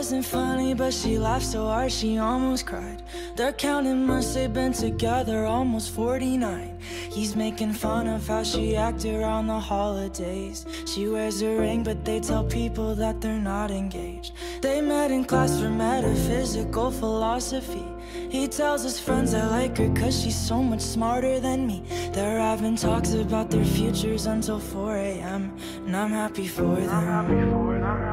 wasn't funny, but she laughed so hard she almost cried. They're counting months they've been together, almost 49. He's making fun of how she acted around the holidays. She wears a ring, but they tell people that they're not engaged. They met in class for metaphysical philosophy. He tells his friends I like her cause she's so much smarter than me. They're having talks about their futures until 4 a.m. and I'm happy for them.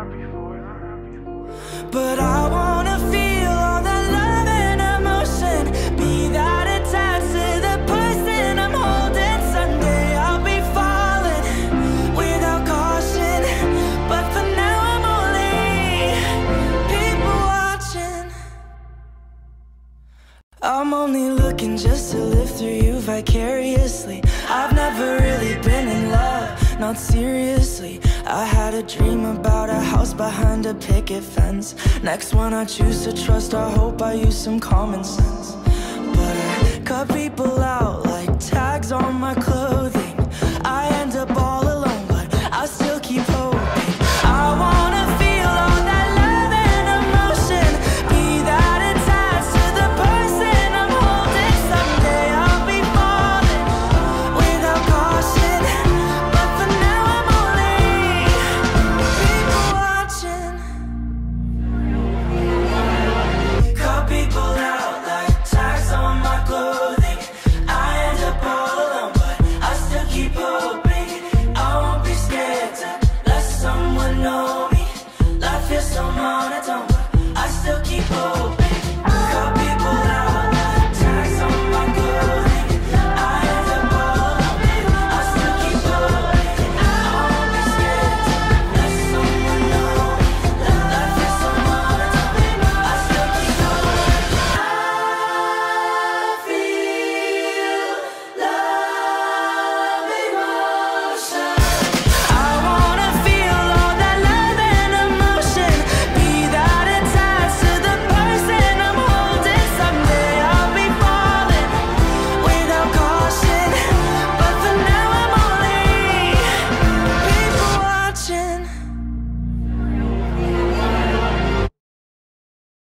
But I wanna feel all that love and emotion, be that attached to the person I'm holding. Someday I'll be falling without caution, but for now I'm only people watching. I'm only looking just to live through you vicariously. I've never really been in love, not seriously. I had a dream about a house behind a picket fence. Next one I choose to trust, I hope I use some common sense. But I cut people out like